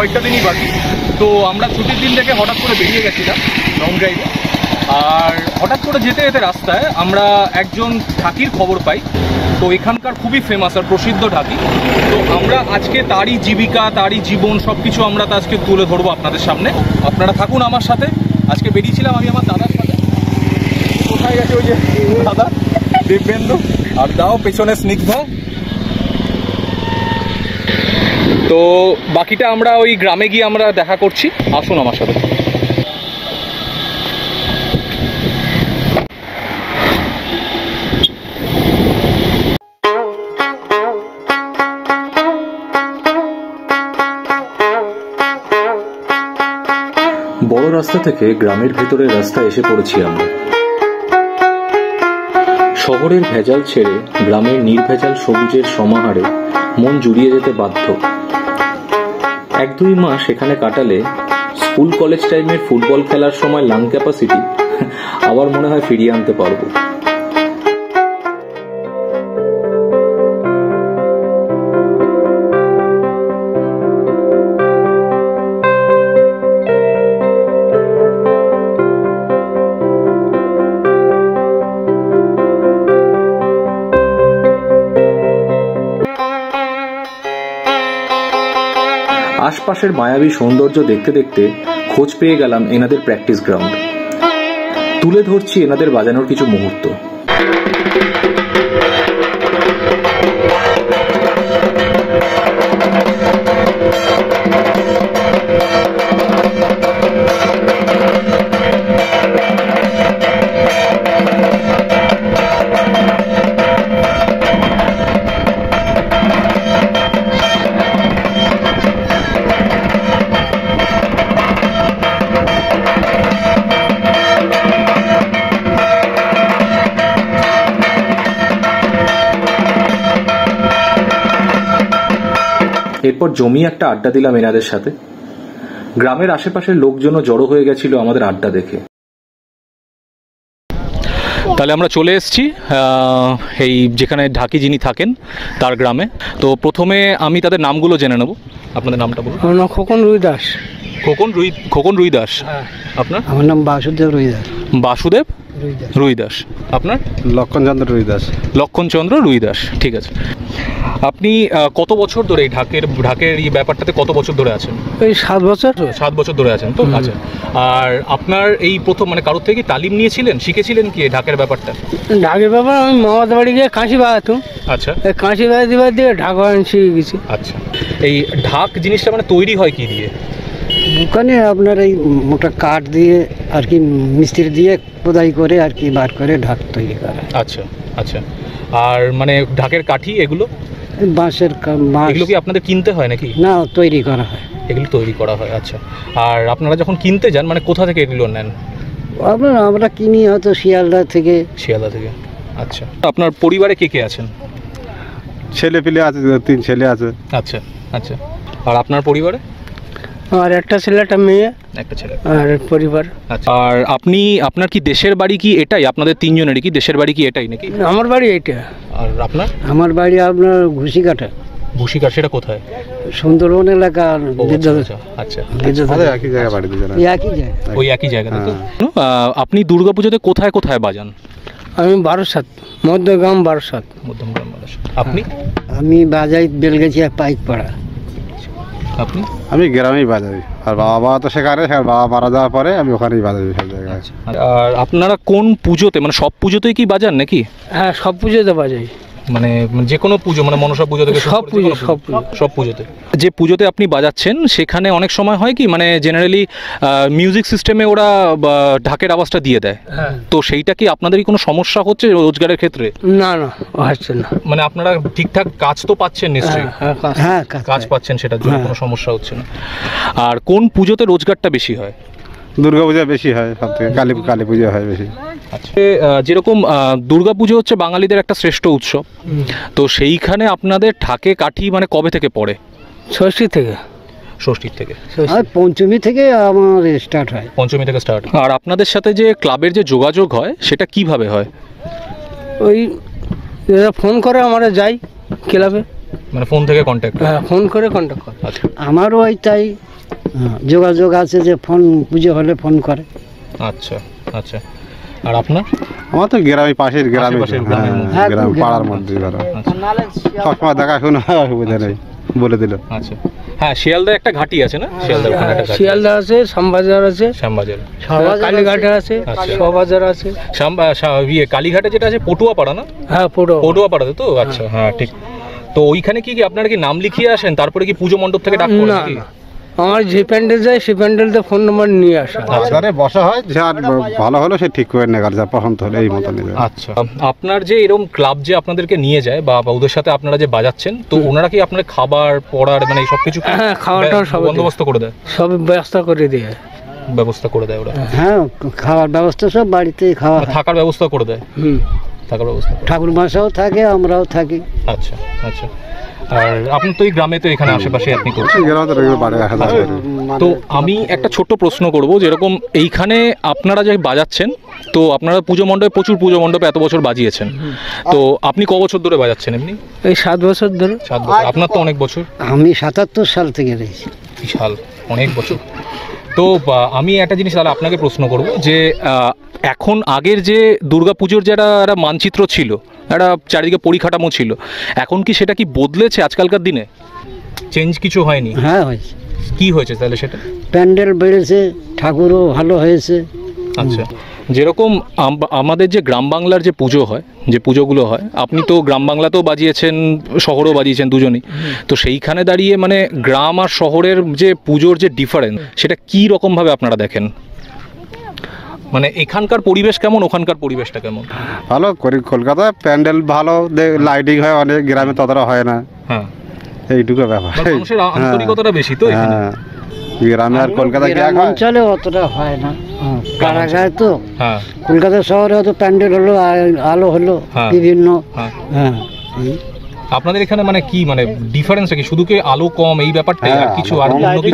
কয়েকটা দিনই বাকি। তো আমরা ছুটির দিন থেকে হঠাৎ করে বেরিয়ে গেছিলাম লং ড্রাইভে। আর হঠাৎ করে যেতে যেতে রাস্তায় আমরা একজন ঢাকির খবর পাই। তো এখানকার খুবই ফেমাস আর প্রসিদ্ধ ঢাকি। তো আমরা আজকে তারই জীবিকা, তারই জীবন সব কিছু আমরা তো আজকে তুলে ধরবো আপনাদের সামনে। আপনারা থাকুন আমার সাথে। আজকে বেরিয়েছিলাম আমি আমার দাদার সাথে। কোথায় গেছে ওই যে দাদা দিব্যেন্দু, আর দাও পেছনে স্নিগ্ধা। তো বাকিটা আমরা ওই গ্রামে গিয়ে আমরা দেখা করছি, আসুন আমার সাথে। বড় রাস্তা থেকে গ্রামের ভেতরের রাস্তায় এসে পড়েছি আমরা। শহরের ভেজাল ছেড়ে গ্রামের নির্ভেজাল সবুজের সমাহারে মন জুড়িয়ে যেতে বাধ্য। 1-2 মাস এখানে কাটালে স্কুল কলেজ টাইমের ফুটবল খেলার সময় লাং ক্যাপাসিটি আবার মনে হয় ফিরিয়ে আনতে পারবো। আশপাশের মায়াবী সৌন্দর্য দেখতে দেখতে খোঁজ পেয়ে গেলাম এনাদের প্র্যাকটিস গ্রাউন্ড। তুলে ধরছি এনাদের বাজানোর কিছু মুহূর্ত। এরপর জমি একটা আড্ডা দিলাম এনাদের সাথে। গ্রামের আশেপাশের লোকজনও জড়ো হয়ে গেছিল আমাদের আড্ডা দেখে। তাহলে আমরা চলে এসেছি এই যেখানে ঢাকি যিনি থাকেন তার গ্রামে। তো প্রথমে আমি তাদের নামগুলো জেনে নেব। আপনাদের নামটা বলুন। আমার নাম খোকন রুই দাস। খোকন রুই দাস। আপনার? আমার নাম বাসুদেব রুই দাস। বাসুদেব রুই দাস। আপনার? লক্ষণচন্দ্র রুই দাস। লক্ষণচন্দ্র রুই দাস, ঠিক আছে। আপনি কত বছর ধরে এই ঢাকের এই ব্যাপারটাতে কত বছর ধরে আছেন? এই 7 বছর। 7 বছর ধরে আছেন তো? আচ্ছা। আর আপনার এই প্রথম মানে কারোর থেকে তালিম নিয়েছিলেন, শিখেছিলেন কি ঢাকের ব্যাপারটা? ঢাকের ব্যাপার আমি মামাদের বাড়ি গিয়ে কাঁচি বাজাতাম। আচ্ছা। এই কাঁচি বাজাতে দিয়ে ঢাক বাজানো শিখে গেছি। আচ্ছা। এই ঢাক জিনিসটা মানে তৈরি হয় কি দিয়ে? দোকানে আপনার এই মোটা কাঠ দিয়ে আর কি মিস্ত্রি দিয়ে খোদাই করে আর কি বার করে ঢাক তৈরি করা। আচ্ছা আচ্ছা। আর মানে ঢাকের কাঠি এগুলো? বাঁশের এগুলো কি আপনাদের কিনতে হয় নাকি? না, তৈরি করা হয়। এগুলো তৈরি করা হয়। আচ্ছা। আর আপনারা যখন কিনতে যান মানে কোথা থেকে এগুলো নেন? আমরা কিনি হয়তো শিয়ালদা থেকে। শিয়ালদা থেকে। আচ্ছা। আপনার পরিবারে কে কে আছেন? ছেলে পেলে আছে, 3 ছেলে আছে। আচ্ছা আচ্ছা। আর আপনার পরিবারে? আর একটা ছেলে একটা মেয়ে। একটা ছেলে আর পরিবার। আচ্ছা। আর আপনার কি দেশের বাড়ি কি এটাই? আপনাদের 3 জনেরই কি দেশের বাড়ি কি এটাই নাকি? আমার বাড়ি এইটা। আর আপনার? আমার বাড়ি আপনার ঘুষিকাটা। ঘুষিকাটা সেটা কোথায়? সুন্দরবন এলাকা। আচ্ছা। একই জায়গায় বাড়ি দুজনে। একই জায়গা। ওই একই জায়গাতে তো? আপনি দুর্গা পুজোতে কোথায় কোথায় বাজান? আমি 12/7 মধ্যগ্রাম 12/7। মধ্যগ্রাম 12/7। আপনি? আমি বাজাই বেলগাছিয়া পাইকপাড়া। আপনি? আমি গ্রামেই বাজাই। আর বাবা তো সেখানে, বাবা মারা যাওয়ার পরে আমি ওখানেই বাজাই সব জায়গায়। আর আপনারা কোন পুজোতে মানে সব পুজোতেই কি বাজান নাকি? হ্যাঁ, সব পুজোতে বাজাই। মানে যে কোনো পুজো মানে মনসা পুজো থেকে সব পুজোতে? যে পুজোতে আপনি বাজাচ্ছেন সেখানে অনেক সময় হয় কি মানে জেনারেলি মিউজিক সিস্টেমে ওরা ঢাকের আওয়াজটা দিয়ে দেয়। তো সেইটা কি আপনাদেরই কোনো সমস্যা হচ্ছে রোজগারের ক্ষেত্রে? না না, হচ্ছে না। মানে আপনারা ঠিকঠাক কাজ তো পাচ্ছেন নিশ্চয়ই? হ্যাঁ, কাজ পাচ্ছেন, সেটার জন্য কোনো সমস্যা হচ্ছে না। আর কোন পুজোতে রোজগারটা বেশি হয়? দুর্গা পূজা বেশি হয় সব থেকে, কালী পূজা হয় বেশি। আচ্ছা। যেরকম দুর্গা পুজো হচ্ছে বাঙালিদের একটা শ্রেষ্ঠ উৎসব, তো সেইখানে আপনাদের ঢাকে কাঠি মানে কবে থেকে পড়ে? ষষ্ঠী থেকে। ষষ্ঠীর থেকে? আর পঞ্চমী থেকে আমার স্টার্ট হয়। পঞ্চমী থেকে স্টার্ট। আর আপনাদের সাথে যে ক্লাবের যে যোগাযোগ হয় সেটা কিভাবে হয়? ওই ফোন করে আমরা যাই ক্লাবে। মানে ফোন থেকে কন্ট্যাক্ট? হ্যাঁ, ফোন করে কন্ট্যাক্ট করে। আচ্ছা আমারও ওই তাই যোগাযোগ আছে যে ফোন পুজো হলে ফোন করে। আচ্ছা আচ্ছা। আর আপনার? আমার তো গ্রামে, পাশের গ্রামে, আশেপাশের গ্রামের মধ্যে। হ্যাঁ, গ্রাম খুব পাড়ার গ্রামের মধ্যে ঘর। আচ্ছা সবসময় দেখাশোনা অসুবিধা নেই, বলে দিল। আচ্ছা। হ্যাঁ, শিয়ালদা একটা ঘাটি আছে না? শিয়ালদা ওখানে একটা ঘাটি। শিয়ালদা আছে, শ্যামবাজার আছে, শ্যামবাজার, কালীঘাটে আছে, আচ্ছা। শোভাবাজার আছে। কালীঘাটে যেটা আছে পটুয়াপাড়া না? হ্যাঁ, পটুয়াপাড়াতে তো? আচ্ছা হ্যাঁ ঠিক। তো ওইখানে কি আপনারা কি নাম লিখিয়ে আসেন, তারপরে কি পুজো মণ্ডপ থেকে ডাক পড়ে নাকি? আমার যে প্যান্ডেল যায় সেই প্যান্ডেলতে ফোন নম্বর নিয়ে আসা। বাজারে বসা হয়, যার ভালো হলো সে ঠিক করে নেগার, যা পছন্দ হলো এই মতো নিয়ে যায়। আচ্ছা। আপনার যে এরকম ক্লাব যে আপনাদেরকে নিয়ে যায় বা ওদের সাথে আপনারা যে বাজাচ্ছেন, তো ওনারা কি আপনার খাবার পড়ার মানে সব কিছু হ্যাঁ, খাওয়াটা সব বন্দোবস্ত করে দেয়? সব ব্যবস্থা করে দিয়ে। ব্যবস্থা করে দেয় ওরা? হ্যাঁ, খাওয়ার ব্যবস্থা সব বাড়িতেই খাওয়া হয়। থাকার ব্যবস্থা করে দেয়? থাকার ব্যবস্থা। ঠাকুর মশাও থাকে, আমরাও থাকি। আচ্ছা আচ্ছা। আর আপনি তো এই গ্রামে, তো এখানে আশেপাশে আপনি করছেন, তো আমি একটা ছোট্ট প্রশ্ন করব, যেরকম এইখানে আপনারা যে বাজাচ্ছেন, তো আপনারা পুজো মণ্ডপে, প্রচুর পুজো মণ্ডপে এত বছর বাজিয়েছেন, তো আপনি ক বছর ধরে বাজাচ্ছেন এমনি? এই 7 বছর ধরে। 7 বছর। আপনার তো অনেক বছর। আমি 77 সাল থেকে রয়েছি। বিশাল, অনেক বছর। তো আমি একটা জিনিস তাহলে আপনাকে প্রশ্ন করব যে এখন আগের যে দুর্গা পুজোর যেটা একটা মানচিত্র ছিল, একটা চারিদিকে পরিকাঠামো ছিল, এখন কি সেটা কি বদলেছে আজকালকার দিনে? চেঞ্জ কিছু হয়নি? হ্যাঁ, হয়েছে। কি হয়েছে তাহলে সেটা? প্যান্ডেল বেড়েছে, ঠাকুরও ভালো হয়েছে। আচ্ছা। যেরকম আমাদের যে গ্রাম বাংলার যে পুজো হয়, যে পুজোগুলো হয়, আপনি তো গ্রাম বাংলাতেও বাজিয়েছেন, শহরেও বাজিয়েছেন দুজনেই, তো সেইখানে দাঁড়িয়ে মানে গ্রাম আর শহরের যে পুজোর যে ডিফারেন্স, সেটা কি রকমভাবে আপনারা দেখেন? মানে এখানকার পরিবেশ কেমন, ওখানকার পরিবেশটা কেমন? ভালো করি, কলকাতায় প্যান্ডেল ভালো, লাইটিং হয় অনেক, গ্রামে ততটা হয় না। হ্যাঁ, এইটুকু ব্যাপার। মানুষের আন্তরিকতাটা বেশি তো এখানে। গ্রামে আর কলকাতায় কি অঞ্চলে অতটা হয় না, কারাগায় তো। হ্যাঁ, কলকাতা শহরে হয়তো প্যান্ডেল হলো, আলো হলো বিভিন্ন। হ্যাঁ, আপনাদের এখানে মানে কি, মানে ডিফারেন্সটা কি? শুধু কি আলো কম এই ব্যাপারটাই, আর কিছু আর অন্য কিছু?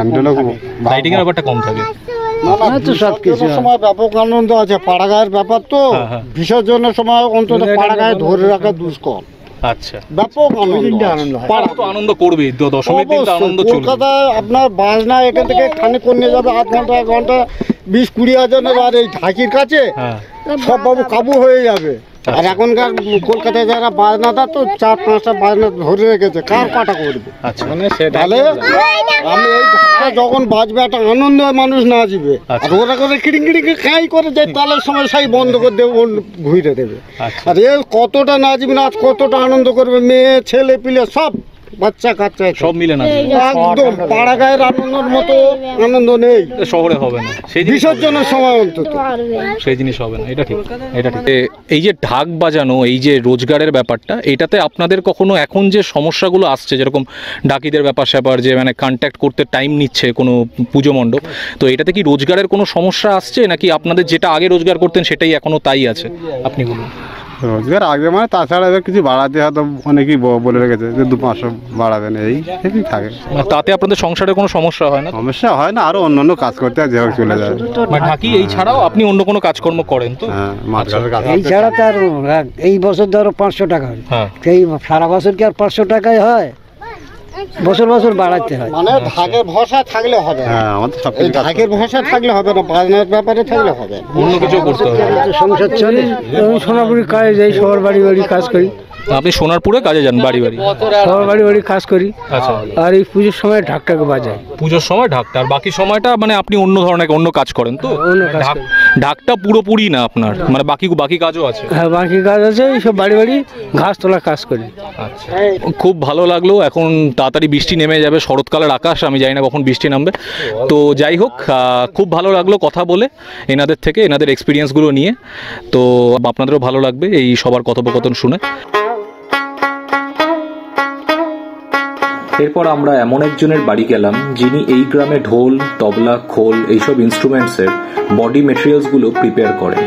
লাইটিং এর ব্যাপারটা কম থাকে। তো সবকিছু সময় ব্যাপক আনন্দ আছে, পাড়াগায়ের ব্যাপার তো। বিসর্জনের সময় অন্তত পাড়াগায় ধরে রাখা দুষ্কর। আচ্ছা, ব্যাপক আনন্দ। পাড়া তো আনন্দ করবে, দশমীর দিন তো আনন্দ চলবে। কলকাতায় আপনার বাজনা এখান থেকে খানিক করে নিয়ে যাবে, 1 ঘন্টা 1 ঘন্টা 20-20 হাজার, আর এই ঢাকির কাছে সব বাবু কাবু হয়ে যাবে। আর এখনকার কলকাতায় যারা বাজনাটা তো 4-5টা বাজনা ধরে রেখেছে, কার কাটা করবে? আচ্ছা, তাহলে আমি এই ঢাকা যখন বাজবে একটা আনন্দ, মানুষ নাচবে, আর ওরা করে কিড়িং কিড়িং খাই করে যে তালের সময় সেই বন্ধ করে দেবে, ঘুরে দেবে। আর এ কতটা নাচবে, নাচ কতটা আনন্দ করবে, মেয়ে ছেলে পিলে সব, বাচ্চা কাচ্চা সব মিলে না, একদম পাড়া গায়ের আনন্দের মতো আনন্দ নেই, শহরে হবে না। সেই বিসর্জনের সময় অন্তত সেই জিনিস হবে না, এটা ঠিক, এটা ঠিক। এই যে ঢাক বাজানো, এই যে রোজগারের ব্যাপারটা, এটাতে আপনাদের কখনো এখন যে সমস্যাগুলো আসছে, যেরকম ডাকিদের ব্যাপার স্যাপার, যে মানে কন্ট্যাক্ট করতে টাইম নিচ্ছে কোনো পুজো মণ্ডপ, তো এটাতে কি রোজগারের কোনো সমস্যা আসছে, নাকি আপনাদের যেটা আগে রোজগার করতেন সেটাই এখনো তাই আছে? আপনি বলুন। রোজগার আগে মানে, তাছাড়া এবার কিছু বাড়াতে হয়তো অনেকেই বলে রেখেছে যে 2-500 বাড়াবেন, এই থাকে। তাতে আপনাদের সংসারে কোনো সমস্যা হয় না? সমস্যা হয় না, আরো অন্যান্য কাজ করতে হয়, যেভাবে চলে যায়। মানে ঢাকি এই ছাড়াও আপনি অন্য কোনো কাজকর্ম করেন তো? হ্যাঁ, মাছ গাছের কাজ। এই ছাড়া তার এই বছর ধরো 500 টাকা হয়, এই সারা বছর কি আর 500 টাকায় হয়? বছর বছর বাড়াতে হয়। মানে ঢাকের ভরসা থাকলে হবে না। হ্যাঁ, আমাদের সব এই ঢাকের ভরসা থাকলে হবে না, বাজনার ব্যাপারে থাকলে হবে, অন্য কিছু করতে হবে। সংসার চলে। আমি সোনাপুরি কাজে যাই, শহর বাড়ি বাড়ি কাজ করি। আপনি সোনারপুরে কাজে যান, বাড়ি বাড়ি? শহর বাড়ি বাড়ি কাজ করি। আচ্ছা। আর এই পুজোর সময় ঢাকটাকে বাজাই। পুজোর সময় ঢাকটা, আর বাকি সময়টা মানে আপনি অন্য ধরনের অন্য কাজ করেন তো? অন্য কাজ করি। ঢাকটা পুরোপুরি না আপনার, মানে বাকি কাজও আছে? হ্যাঁ, বাকি কাজ আছে, এইসব বাড়ি বাড়ি ঘাস তোলা কাজ করি। আচ্ছা, খুব ভালো লাগলো। এখন তাড়াতাড়ি বৃষ্টি নেমে যাবে, শরৎকালের আকাশ, আমি জানি না কখন বৃষ্টি নামবে। তো যাই হোক, খুব ভালো লাগলো কথা বলে এনাদের থেকে, এনাদের এক্সপিরিয়েন্সগুলো নিয়ে। তো আপনাদেরও ভালো লাগবে এই সবার কথোপকথন শুনে। এরপর আমরা এমন একজনের বাড়ি গেলাম যিনি এই গ্রামে ঢোল, তবলা, খোল এইসব ইনস্ট্রুমেন্টসের বডি মেটেরিয়ালসগুলো প্রিপেয়ার করেন।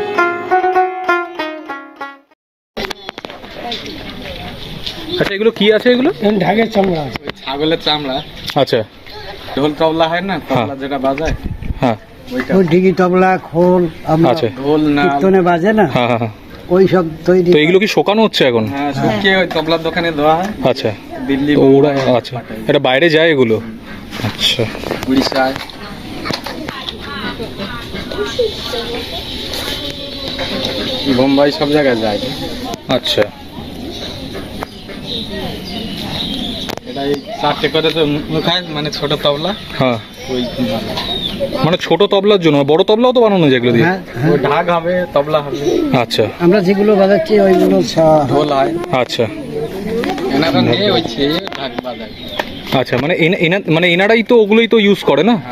আচ্ছা, এগুলো কি আছে? এগুলো ঢাকের চামড়া, ছাগলের চামড়া। আচ্ছা, ঢোল তবলা হয় না, তবলা যেটা বাজায়, হ্যাঁ, ওইটা। ঢিকি তবলা খোল আচ্ছা, ঢোল না, কীর্তনে বাজে না, হ্যাঁ হ্যাঁ, ওই সব তৈরি। তো এগুলো কি শোকানো হচ্ছে এখন? হ্যাঁ শুকিয়ে ওই তবলার দোকানে দেওয়া হয়। আচ্ছা, দিল্লি, তো ওরা আচ্ছা এটা বাইরে যায় এগুলো? আচ্ছা, উড়িষ্যায়, বোম্বাই সব জায়গায় যায়। আচ্ছা, এটা এই 4টে করে তো মুখায়, মানে ছোট তবলা। হ্যাঁ, ওই মানে ছোট তবলার জন্য, বড় তবলাও তো বানানো যায় এগুলো দিয়ে? হ্যাঁ, ওই ঢাক হবে, তবলা হবে, আচ্ছা আমরা যেগুলো বাজাচ্ছি ওইগুলো ঢোল হয়। আচ্ছা এনারা নিয়ে ওই ছেয়ে ঢাক বাজায়। আচ্ছা, মানে মানে এনারাই তো ওগুলোই তো ইউজ করে না?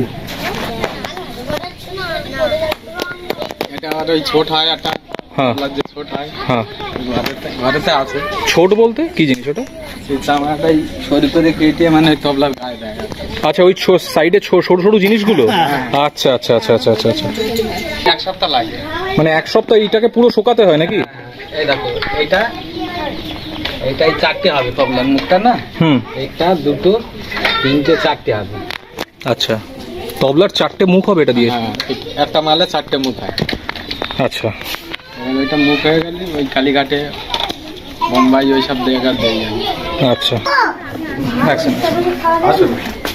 এটা আর ওই ছোট হয় একটা, হ্যাঁ তবলার যে ছোট হয়, হ্যাঁ। ঘরেতে আছে। ছোট বলতে কি জিনিস ওটা? সেই চামড়াটাই সরু করে কেটে মানে ওই তবলার গায়ে দেয়। আচ্ছা, ওই সাইডে সরু সরু জিনিসগুলো? আচ্ছা আচ্ছা আচ্ছা আচ্ছা আচ্ছা আচ্ছা। 1 সপ্তাহ লাগে। মানে 1 সপ্তাহ এইটাকে পুরো শোকাতে হয় নাকি? এই দেখো, এইটাই 4টে হবে তবলার মুখটা না। হুম, একটা, দুটো, 3টে, 4টে হবে। আচ্ছা, তবলার 4টে মুখ হবে এটা দিয়ে? হ্যাঁ, একটা মালে 4টে মুখ হয়। আচ্ছা, ওইটা মুখ হয়ে গেলে ওই কালীঘাটে, বোম্বাই ওই সব জায়গা দিয়ে যাবে। আচ্ছা, আসুন। আসুন।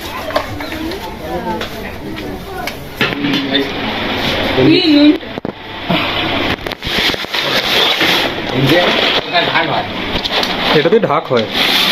ঢাক হয়, এটাতে ঢাক হয়?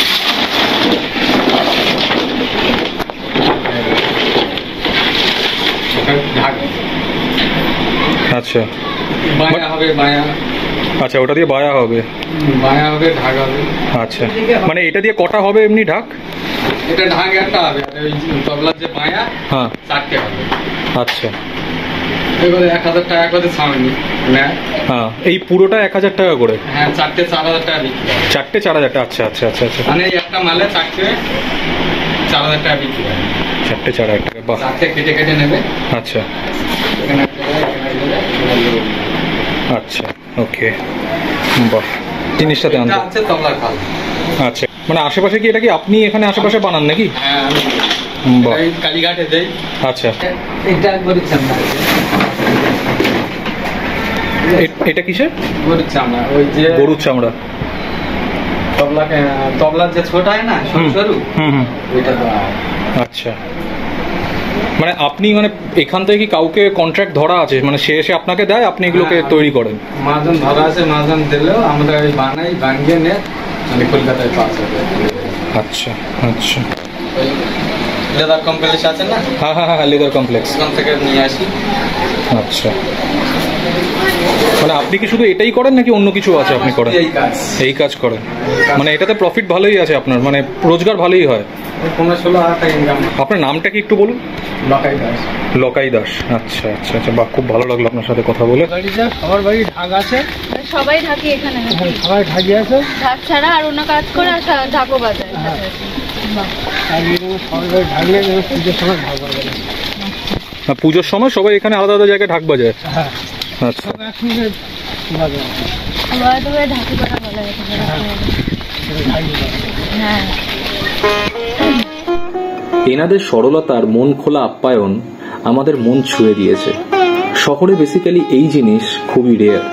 ঢাক। আচ্ছা বায়া হবে, বায়া। আচ্ছা, ওটা দিয়ে বায়া হবে? বায়া হবে, ঢাক হবে। আচ্ছা, মানে এটা দিয়ে কটা হবে এমনি ঢাক? এটা ঢাক একটা হবে, আর ওই তবলার যে বায়া, হ্যাঁ, 4টে হবে। আচ্ছা, এবারে 1000 টাকা করে ছাউনি নেয়। হ্যাঁ, এই পুরোটা 1000 টাকা করে? হ্যাঁ, 4টে 4000 টাকা বিক্রি হয়। 4টে 4000 টাকা? আচ্ছা আচ্ছা আচ্ছা আচ্ছা, মানে এই একটা মালে 4টে 4000 টাকা বিক্রি হয়। 4টে 4000 টাকা, বাহ। 4টে কেটে কেটে নেবে। আচ্ছা এখানে একটা দেবে, এখানে একটা দেবে। আচ্ছা, ওকে, বাহ, জিনিসটাতে এটা আনতে। হচ্ছে তবলার খাল। আচ্ছা, মানে আশেপাশে কি এটা কি আপনি এখানে আশেপাশে বানান নাকি? হ্যাঁ, আমি বাহ, এই কালীঘাটে দেই। আচ্ছা, এটা গরিব চামড়া। এটা কিসের? গরিব চামড়া, ওই যে গরুর চামড়া? তবলার যে ছোট হয় না, সরু সরু, হুম হুম, ওইটা দেওয়া হয়। আচ্ছা, মানে আপনি মানে এখান থেকে কি কাউকে কন্ট্রাক্ট ধরা আছে, মানে সে এসে আপনাকে দেয়, আপনি এগুলোকে হ্যাঁ, তৈরি করেন? মাজন ধরা আছে, মাজন দিলেও আমরা ওই বানাই, বানিয়ে নিয়ে মানে কলকাতায় পাওয়া যাবে। আচ্ছা আচ্ছা, ওই লেদার কমপ্লেক্স আছে না, হ্যাঁ হ্যাঁ হ্যাঁ, লেদার কমপ্লেক্স। ওখান থেকে নিয়ে আসি। আচ্ছা, মানে আপনি কি শুধু এটাই করেন নাকি অন্য কিছু আছে আপনি করেন? এই কাজ এই কাজ করেন, মানে এটাতে প্রফিট ভালোই আছে আপনার, মানে রোজগার ভালোই হয়? 15-16 টাকা ইনকাম। আপনার নামটা কি একটু বলুন? লকাই দাস। লকাই দাস, আচ্ছা আচ্ছা আচ্ছা, বাহ, খুব ভালো লাগলো আপনার সাথে কথা বলে। সবার বাড়ি ঢাক আছে, সবাই ঢাকি এখানে নাকি? সবাই ঢাকি আছে, ঢাক ছাড়া আর অন্য কাজ করে আর ঢাকও বাজায়। বাহ। সবার বাড়ি ঢাক নিয়ে পুজোর সময় ঢাক বাজাবে। না, পুজোর সময় সবাই এখানে আলাদা আলাদা জায়গায় ঢাক বাজায়? হ্যাঁ, আচ্ছা, একসঙ্গে বাজাবে। সবাই তো ঢাকি করা বলা এখানে। হ্যাঁ, এনাদের সরলতার মন খোলা আপ্যায়ন আমাদের মন ছুঁয়ে দিয়েছে। শহরে বেসিক্যালি এই জিনিস খুবই রেয়ার।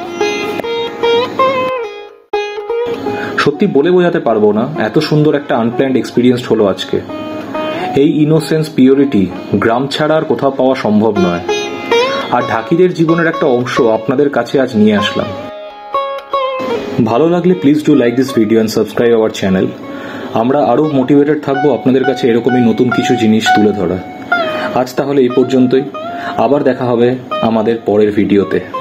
সত্যি বলে বোঝাতে পারবো না, এত সুন্দর একটা আনপ্ল্যান্ড এক্সপিরিয়েন্স হলো আজকে। এই ইনোসেন্স, পিওরিটি গ্রাম ছাড়া আর কোথাও পাওয়া সম্ভব নয়। আর ঢাকিদের জীবনের একটা অংশ আপনাদের কাছে আজ নিয়ে আসলাম। ভালো লাগলে please do like this video and subscribe our channel. আমরা আরও মোটিভেটেড থাকবো আপনাদের কাছে এরকমই নতুন কিছু জিনিস তুলে ধরা। আজ তাহলে এই পর্যন্তই, আবার দেখা হবে আমাদের পরের ভিডিওতে।